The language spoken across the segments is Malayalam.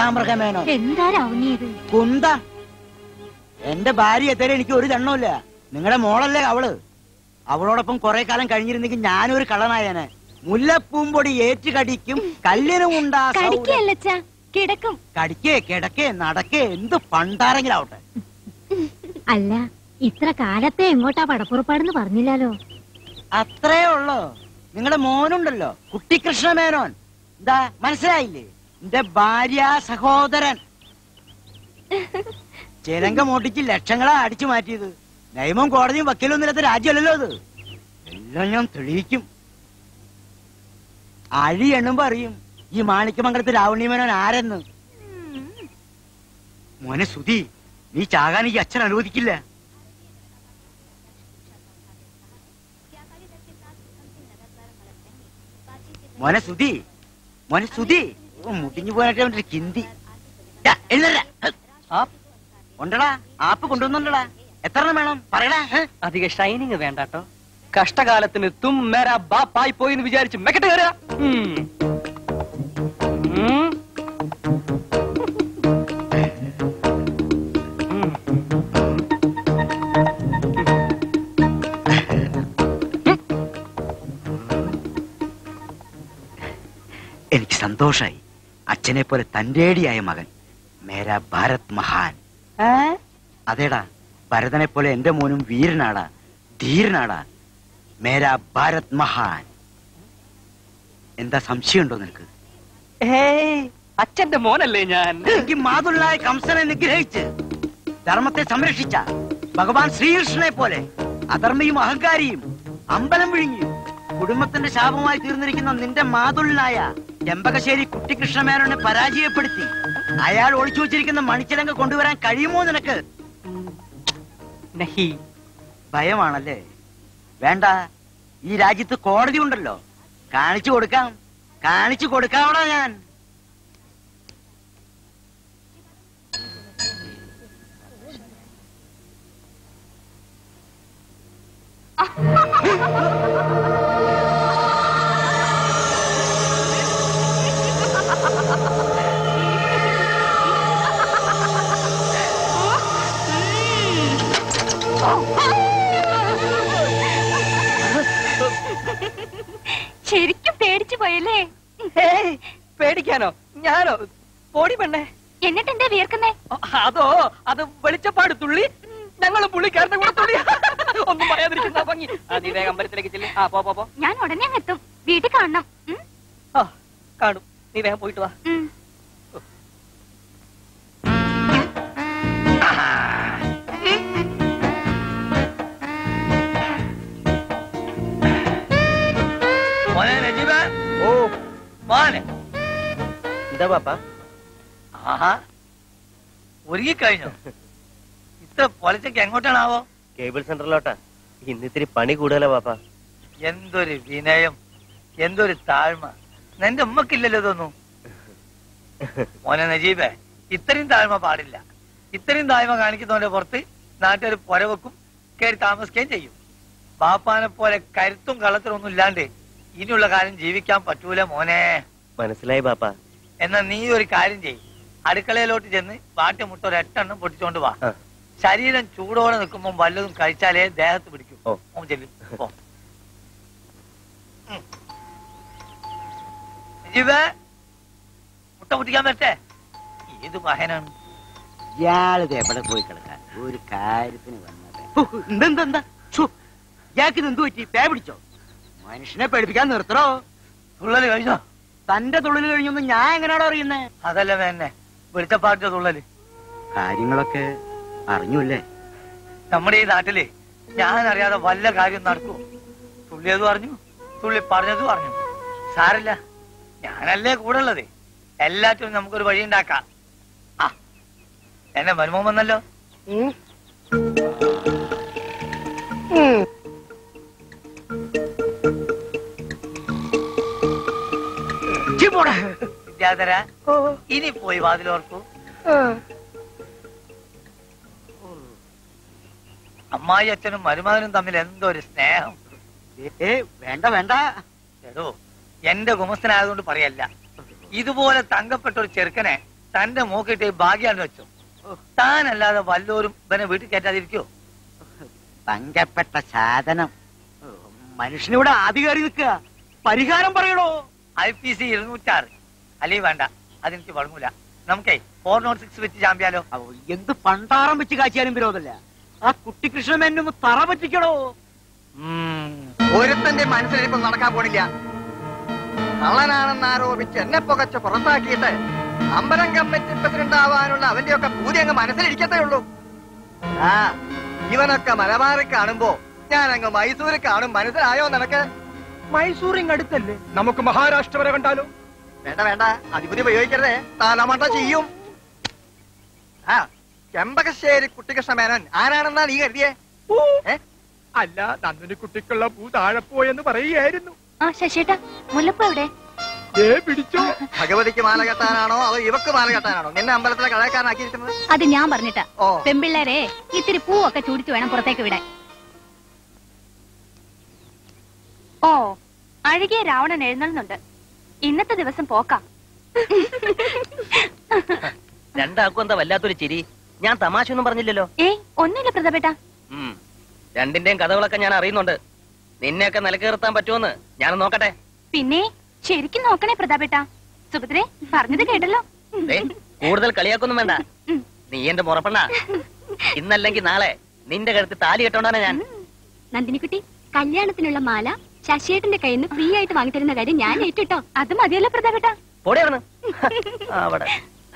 കൃഷ്ണാമൃഗമേനോ കുന്ത. എന്റെ ഭാര്യ എത്തരെ എനിക്ക് ഒരു ദണ്ണമില്ല. നിങ്ങളുടെ മോളല്ലേ അവള്. അവളോടൊപ്പം കുറെ കാലം കഴിഞ്ഞിരുന്നെങ്കിൽ ഞാനൊരു കള്ളനായനെ. മുല്ലപ്പൂമ്പൊടി ഏറ്റ് കടിക്കും, കല്ലിനും കടിക്കേ കിടക്കേ നടക്കേ എന്ത് പണ്ടാരെങ്കിലും ആവട്ടെ. അല്ല, ഇത്ര കാലത്തെ എങ്ങോട്ടാ പടപ്പുറപ്പാടെന്ന് പറഞ്ഞില്ലല്ലോ. അത്രേ ഉള്ളോ? നിങ്ങളുടെ മോനുണ്ടല്ലോ, കുട്ടിക്കൃഷ്ണമേനോൻ. എന്താ മനസ്സിലായില്ലേ? എന്റെ ഭാര്യ സഹോദരൻ. ചിലങ്ക മോട്ടിച്ച് ലക്ഷങ്ങളാ അടിച്ചു മാറ്റിയത്. നിയമം കോടതിയും വക്കീലൊന്നും ഇല്ലാത്ത രാജ്യമല്ലല്ലോ അത്. എല്ലാം ഞാൻ തെളിയിക്കും. അഴി എണ്ണുമ്പോ അറിയും ഈ മാണിക്യമംഗലത്ത് രാവണിമേനോൻ ആരെന്ന്. മോനെ സുധി, നീ ചാകാൻ ഈ അച്ഛൻ അനുവദിക്കില്ല. മോനെ സുധി, മോനെ സുധി, മുട്ടിഞ്ഞു പോകാനായിട്ട് അവന്റെ കിന്തി. ഉണ്ടടാ, ആപ്പ് കൊണ്ടുവന്നുണ്ടടാ. എത്ര വേണം പറയടാ. അധിക ഷൈനിങ് വേണ്ടട്ടോ. കഷ്ടകാലത്തിന് തും മേരാ ബാപ്പായി പോയിന്ന് വിചാരിച്ച് മെക്കട്ട് കയറുക. എനിക്ക് സന്തോഷായി. അച്ഛനെ പോലെ തന്റേടിയായ മകൻ. മേരാ ഭാരത് മഹാൻ. അതേടാ, ഭരതനെ പോലെ എന്റെ മോനും വീരനാടാ, ധീരനാടാ. മേരാ ഭാരത് മഹാൻ. എന്താ സംശയമുണ്ടോ നിനക്ക്? അച്ഛന്റെ മോനല്ലേ ഞാൻ. എനിക്ക് മാതുള്ളായ കംസനെ നിഗ്രഹിച്ച് ധർമ്മത്തെ സംരക്ഷിച്ച ഭഗവാൻ ശ്രീകൃഷ്ണനെ പോലെ അധർമ്മിയും അഹങ്കാരിയും അമ്പലം വിഴുങ്ങിയും കുടുംബത്തിന്റെ ശാപമായി തീർന്നിരിക്കുന്ന നിന്റെ മാതുള്ളായ ചെമ്പകശ്ശേരി കുട്ടിക്കൃഷ്ണമേനോനെ പരാജയപ്പെടുത്തി അയാൾ ഒളിച്ചു വെച്ചിരിക്കുന്ന മണിച്ചിലങ്ക കൊണ്ടുവരാൻ കഴിയുമോ നിനക്ക്? ഭയമാണല്ലേ? വേണ്ട, ഈ രാജ്യത്ത് കോടതി ഉണ്ടല്ലോ, കാണിച്ചു കൊടുക്കാം. കാണിച്ചു കൊടുക്കാവണോ ഞാൻ? ശരിക്കും പേടിച്ചു പോയല്ലേ? പേടിക്കാനോ? ഞാനോ? പോടി പെണ്ണേ. എന്നിട്ട് എന്താ വിയർക്കുന്നേ? അതോ, അത് വെളിച്ചപ്പാട് തുള്ളി. ഞങ്ങൾ പുള്ളിക്കാരനെ കൂടെ തുള്ളി. ഒന്നും പറയാതിരിക്കുന്ന ഭംഗി. നീ വേഗം അമ്പലത്തിലേക്ക് ചെല്ലി. പോ. ഞാൻ ഉടനെ എത്തും. വീട്ടിൽ കാണണം. കാണും. നീ വേഗം പോയിട്ട് വാ. എന്താ പാപ്പ? ആഹാ, ഒരുങ്ങിക്കഴിഞ്ഞോ? ഇത്ര പൊലച്ചക്ക് എങ്ങോട്ടാണാവോ? കേബിൾ സെന്ററിലോട്ടാ. ഇന്നിത്തിരി പണി കൂടുതലാ പാപ്പ. എന്തൊരു വിനയം, എന്തൊരു താഴ്മ. നിന്റെ ഉമ്മക്കില്ലല്ലോ ഇതൊന്നും. മോനെ നജീബേ, ഇത്രയും താഴ്മ പാടില്ല. ഇത്രയും താഴ്മ കാണിക്കുന്നവന്റെ പുറത്ത് നാട്ടുകാർ പുരവെക്കും, കയറി താമസിക്കുകയും ചെയ്യും. ബാപ്പാനെ പോലെ കരുത്തും കളത്തിലും ഒന്നും ഇല്ലാണ്ട് ഇനിയുള്ള കാലം ജീവിക്കാൻ പറ്റൂല മോനെ. മനസ്സിലായി ബാപ്പ. എന്നാ നീ ഒരു കാര്യം ചെയ്യും, അടുക്കളയിലോട്ട് ചെന്ന് വാട്ടുമുട്ട ഒരു 8 എണ്ണം പൊട്ടിച്ചോണ്ട് വാ. ശരീരം ചൂടോടെ നിൽക്കുമ്പോ വല്ലതും കഴിച്ചാലേ ദേഹത്ത് പിടിക്കും. മുട്ട പൊട്ടിക്കാൻ പറ്റേ? ഏത് മഹനാണ് ഇയാളിത്? എവിടെ പോയി കിടക്കാൻ ഒരു കാര്യത്തിന് വന്നത്? എന്താ ഇയാൾക്ക് എന്തു പറ്റി? പേ പിടിച്ചോ? മനുഷ്യനെ പേടിപ്പിക്കാൻ നിർത്തണോ? തുള്ളല് കഴിഞ്ഞോ? തന്റെ തുള്ളല് കഴിഞ്ഞൊന്നും ഞാൻ എങ്ങനെയാണോ അറിയുന്നേ? അതല്ല വേന്നെ വെളിച്ചപ്പാട്ടിന്റെ തുള്ളല്. കാര്യങ്ങളൊക്കെ അറിഞ്ഞൂല്ലേ? നമ്മുടെ ഈ നാട്ടില് ഞാൻ അറിയാതെ വല്ല കാര്യം നടക്കൂ. തുള്ളിയത് പറഞ്ഞു, തുള്ളി പറഞ്ഞത് പറഞ്ഞു. സാരില്ല, ഞാനല്ലേ കൂടെ ഉള്ളത്. എല്ലാറ്റിനും നമുക്കൊരു വഴി ഉണ്ടാക്കാം. എന്നെ മരുമോൻ വന്നല്ലോ. വിദ്യാധര, ഇനി പോയി വാതിലോർക്കൂ. അമ്മായി അച്ഛനും മരുമകനും തമ്മിൽ എന്തോ ഒരു സ്നേഹം. വേണ്ട വേണ്ട. എടോ, എന്റെ ഗുമസ്തനായതുകൊണ്ട് പറയല്ല. ഇതുപോലെ തങ്കപ്പെട്ട ഒരു ചെറുക്കനെ തന്റെ മോക്കിട്ട് ഭാഗ്യാന്ന് വെച്ചോ. താനല്ലാതെ വല്ലോരും ഇവനെ വീട്ടിൽ കയറ്റാതിരിക്കോ? പങ്കപ്പെട്ട സാധനം. മനുഷ്യനിവിടെ ആദ്യ കയറി നിൽക്കുക. പരിഹാരം പറയണോ? IPC 206. അല്ലെങ്കിൽ വേണ്ട, അതെനിക്ക് വഴങ്ങൂല. നമുക്കേ 406 വെച്ച് ചാമ്പ്യാലോ? എന്ത് പണ്ടാറം വെച്ച് കാച്ചിയാലും വിരോധമല്ല. ആ കുട്ടിക്കൃഷ്ണൻ ഒന്ന് തറ പറ്റിക്കണോ? ഒരുത്തന്റെ മനസ്സിലിപ്പം നടക്കാൻ പോണില്ല. കള്ളനാണെന്ന് ആരോപിച്ച് എന്നെ പുകച്ച് പുറത്താക്കിയിട്ട് അമ്പലം കമ്മിറ്റി പ്രസിഡന്റ് ആവാനുള്ള അവന്റെയൊക്കെ പൂതി അങ്ങ് മനസ്സിലിരിക്കത്തേ ഉള്ളൂ. ആ ഇവനൊക്കെ മലബാറിൽ കാണുമ്പോ ഞാൻ അങ്ങ് മൈസൂരിൽ കാണും. മനസ്സിലായോ നിനക്ക്? മൈസൂറിങ് അടുത്തല്ലേ, നമുക്ക് മഹാരാഷ്ട്ര വരെ കണ്ടാലോ? വേണ്ട വേണ്ട, അധിപതി ഉപയോഗിക്കരുതേ, തലമണ്ട ചെയ്യും. ആ ചെമ്പകശ്ശേരി കുട്ടികൃഷ്ണ മേനോൻ ആരാണെന്നാ നീ കരുതിയേ? അല്ല, നന്ദിനി കുട്ടിക്കുള്ള പൂ താഴെ പോയെന്ന് പറയുകയായിരുന്നു. ആ ശശിയേട്ടാ, മുല്ലപ്പൂ എവിടെ? പിടിച്ചോ. ഭഗവതിക്ക് മാല കെട്ടാനാണോ അതോ ഇവക്ക് മാല കെട്ടാനാണോ നിന്നെ അമ്പലത്തിലെ കളയക്കാരനാക്കിയിരിക്കുന്നത്? അത് ഞാൻ പറഞ്ഞിട്ടാ. ഓ പെമ്പിള്ളേരെ ഇത്തിരി പൂവൊക്കെ ചൂടിച്ചു വേണം പുറത്തേക്ക് വിടാൻ. ഓ, അഴകിയ രാവണൻ എഴുന്നള്ളുന്നുണ്ട്. ഇന്നത്തെ ദിവസം പോക്കാം. രണ്ടാക്കും എന്താ വല്ലാത്തൊരു ചിരി? ഞാൻ തമാശ ഒന്നും പറഞ്ഞില്ലല്ലോ. ഏയ് ഒന്നുമില്ല പ്രതാപേട്ട. രണ്ടിന്റെയും കഥകളൊക്കെ ഞാൻ അറിയുന്നുണ്ട്. നിന്നെയൊക്കെ നിലക്കേർത്താൻ പറ്റുമെന്ന് ഞാൻ നോക്കട്ടെ. പിന്നെ ശരിക്കും നോക്കണേ പ്രതാപേട്ട. സുഭദ്രേ പറഞ്ഞത് കേട്ടല്ലോ. കൂടുതൽ കളിയാക്കൊന്നും വേണ്ട. നീ എന്റെ മുറപ്പെണ്ണ. ഇന്നല്ലെങ്കിൽ നാളെ നിന്റെ കഴുത്ത് താലി കെട്ടോണ്ടാണ് ഞാൻ. നന്ദിനിക്കുട്ടി, കല്യാണത്തിനുള്ള മാല ശശിയേട്ടന്റെ കയ്യിൽ നിന്ന് ഫ്രീ ആയിട്ട് വാങ്ങിത്തരുന്ന കാര്യം ഞാൻ ഏറ്റിട്ടോ. അത് മതിയല്ലോ പ്രതാപേട്ട. പോടെയാണ് അവിടെ.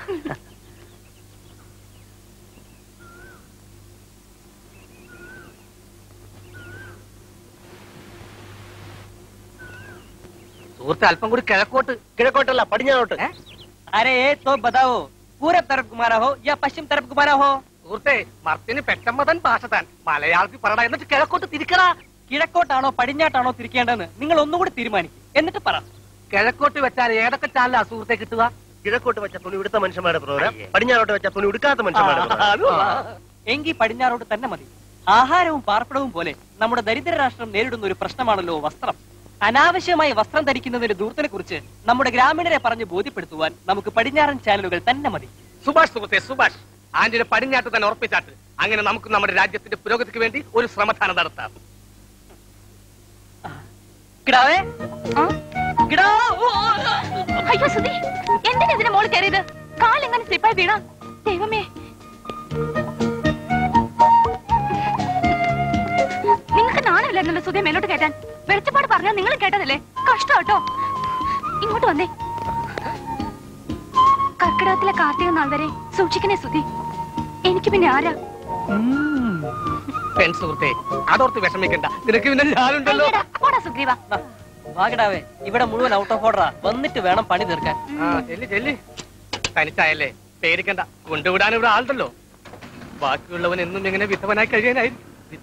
സുഹൃത്ത് അല്പം കൂടി കിഴക്കോട്ട്. കിഴക്കോട്ടല്ല, പടിഞ്ഞാറോട്ട്. അരേ തോ ബതാവോ, പൂരബ് തരഫ് കുമാരാ ഹോ യാ പശ്ചിം തരഫ് കുമാരാ ഹോ? സുഹൃത്തെ, മർത്തിന് പെട്ടമ്മതൻ ഭാഷ താൻ മലയാളത്തിൽ പറയണ, എന്നിട്ട് കിഴക്കോട്ട് തിരിക്കടാ. കിഴക്കോട്ടാണോ പടിഞ്ഞാട്ടാണോ തിരിക്കേണ്ടതെന്ന് നിങ്ങൾ ഒന്നുകൂടി തീരുമാനിക്കും. എന്നിട്ട് പറ. കിഴക്കോട്ട് വെച്ചാൽ ഏതൊക്കെ ചാനലാ സുഹൃത്തെ കിട്ടുക? കിഴക്കോട്ട് വെച്ച തുണി ഉടുത്ത മനുഷ്യന്മാരുടെ പ്രോഗ്രാം, പടിഞ്ഞാറോട്ട് വെച്ച തുണി ഉടുക്കാത്ത മനുഷ്യന്മാരുടെ പ്രോഗ്രാം. എങ്കിൽ പടിഞ്ഞാറോട്ട് തന്നെ മതി. ആഹാരവും പാർപ്പിടവും പോലെ നമ്മുടെ ദരിദ്ര രാഷ്ട്രം നേരിടുന്ന ഒരു പ്രശ്നമാണല്ലോ വസ്ത്രം. അനാവശ്യമായി വസ്ത്രം ധരിക്കുന്നതിന്റെ ദൂരത്തിനെ കുറിച്ച് നമ്മുടെ ഗ്രാമീണരെ പറഞ്ഞ് ബോധ്യപ്പെടുത്തുവാൻ നമുക്ക് പടിഞ്ഞാറൻ ചാനലുകൾ തന്നെ മതി. സുഭാഷ് സുഹൃത്തെ, സുഭാഷ് ആന്റിനെ പടിഞ്ഞാട്ട് തന്നെ ഉറപ്പിച്ചാട്ട്. അങ്ങനെ നമുക്ക് നമ്മുടെ രാജ്യത്തിന്റെ പുരോഗതിക്ക് വേണ്ടി ഒരു ശ്രമദാനം നടത്താം. കിടാവേ, അയ്യോ സുധി, എന്തിനാ ഇതിന്റെ മോള് കയറിയത്? കാലെങ്ങനെ സ്ലിപ്പായി വീണ? ദൈവമേ, നിങ്ങൾക്ക് നാണമില്ലായിരുന്നല്ലോ സുധി മേലോട്ട് കയറ്റാൻ. വെളിച്ചപ്പാട് പറഞ്ഞാൽ നിങ്ങൾ കേട്ടതല്ലേ? കഷ്ടം കേട്ടോ. ഇങ്ങോട്ട് വന്നേ. കർക്കിടകത്തിലെ കാർത്തിക നാൾ വരെ സൂക്ഷിക്കണേ സുധി. എനിക്ക് പിന്നെ ആരാ? സുഹൃത്തെ, അതോർത്ത് വിഷമിക്കണ്ട, നിനക്ക് പിന്നെ ഞാനുണ്ടല്ലോ. പോടാ സുഗ്രീവ. വാഗടാവേ, ഇവിടെ മുഴുവൻ ഔട്ട് ഓഫ് ഓർഡറാ. വന്നിട്ട് വേണം പണി തീർക്കാൻ. ചെല്ലി തനിച്ചായല്ലേ, പേടിക്കണ്ട, കൊണ്ടുവിടാൻ ഇവിടെ ആളുണ്ടല്ലോ. ബാക്കിയുള്ളവൻ എന്നും ഇങ്ങനെ വിധവനായി കഴിയാനായിരിക്കും.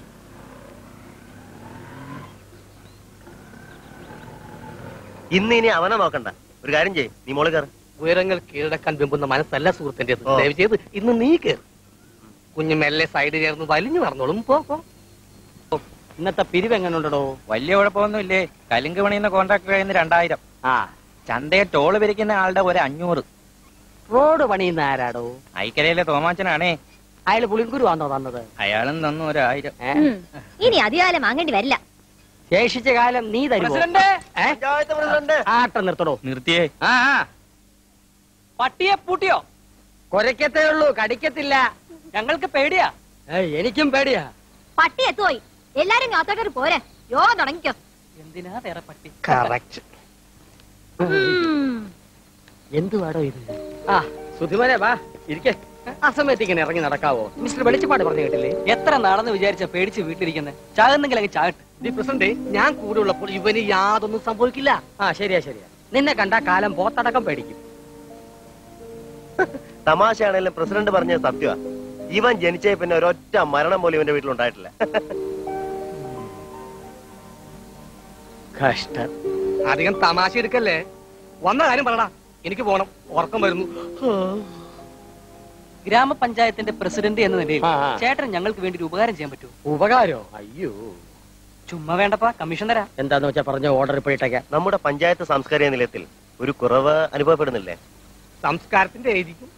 ഇന്ന് ഇനി അവനെ നോക്കണ്ട. ഒരു കാര്യം ചെയ്യ്, നീ മോള് കയറി. ഉയരങ്ങൾ കീഴടക്കാൻ വെമ്പുന്ന മനസ്സല്ല സുഹൃത്തിന്റെ. ദയവ് ചെയ്ത് ഇന്ന് നീ കയറി. കുഞ്ഞു മെല്ലെ സൈഡ് ചേർന്ന് വലിഞ്ഞു നടന്നോളും. പോ. ഇന്നത്തെ പിരിവ് എങ്ങനെയുണ്ടോ? വലിയ കുഴപ്പമൊന്നുമില്ലേ. കലിങ്ക് പണിയുന്ന കോൺട്രാക്ടർ കഴിയുന്ന 2000. ചന്തയെ ടോള് പിരിക്കുന്ന ആളുടെ ഒരു 500. റോഡ് പണിയുന്ന ആരാടോ? ഐക്കരയിലെ തോമാച്ചനാണേ. അയാള് പുളിങ്കുരു ആണോ തന്നത്? അയാളും തന്നു 1000. ഇനി അധികാലം വാങ്ങേണ്ടി വരില്ല. ശേഷിച്ച കാലം നീ തരുമോ? ആട്ടം നിർത്തടോ. നിർത്തിയേ. പട്ടിയെ പൂട്ടിയോ? കൊരക്കത്തേ ഉള്ളൂ, കടിക്കത്തില്ല. ഞങ്ങൾക്ക് പേടിയാ. എനിക്കും പേടിയാ. പട്ടി എത്തുപോയി. എല്ലാരും കാത്തോട്ടൊരു പോരെ. യോഗം തുടങ്ങിക്കോ. എന്തിനാ വേറെ പട്ടി? കറക്റ്റ്. എന്തുവാടോ ഇത്? സുധിമനെ വാ, ഇരിക്കേ. ആ സമയത്ത് ഇങ്ങനെ ഇറങ്ങി നടക്കാവോ? മിസ്റ്റർ വെളിച്ചപ്പാട് പറഞ്ഞു കേട്ടില്ലേ? എത്ര നടന്ന് വിചാരിച്ച പേടിച്ച് വീട്ടിലിരിക്കുന്നത്? ചാകുന്നെങ്കിൽ അങ്ങ് ചാകട്ടെ. പ്രസിഡന്റ്, ഞാൻ കൂടെ ഉള്ളപ്പോൾ ഇവന് യാതൊന്നും സംഭവിക്കില്ല. ശരിയാ. നിന്നെ കണ്ട കാലം പോത്തടക്കം പേടിക്കും. തമാശയാണെങ്കിലും പ്രസിഡന്റ് പറഞ്ഞത് സത്യമാ. ഇവൻ ജനിച്ചേ പിന്നെ ഒരൊറ്റ മരണം പോലും ഇവന്റെ വീട്ടിലുണ്ടായിട്ടില്ല. കഷ്ടം. അധികം തമാശ എടുക്കല്ലേ. വന്ന കാര്യം പറടാ, എനിക്ക് പോണം, ഉറക്കം വരുന്നു. ഗ്രാമപഞ്ചായത്തിന്റെ പ്രസിഡന്റ് എന്ന നിലയിൽ ചേട്ടൻ ഞങ്ങൾക്ക് വേണ്ടി ഒരു ഉപകാരം ചെയ്യാൻ പറ്റൂ? ഉപകാരോ? അയ്യോ, ചുമ്മാ വേണ്ടപ്പാ, കമ്മീഷൻ തരാം. എന്താന്ന് വെച്ചാ പറഞ്ഞ ഓർഡർ ഇപ്പോഴത്തേക്ക്. നമ്മുടെ പഞ്ചായത്ത് സാംസ്കാരിക നിലയത്തിൽ ഒരു കുറവ് അനുഭവപ്പെടുന്നില്ലേ? സംസ്കാരത്തിന്റെ ആയിരിക്കും.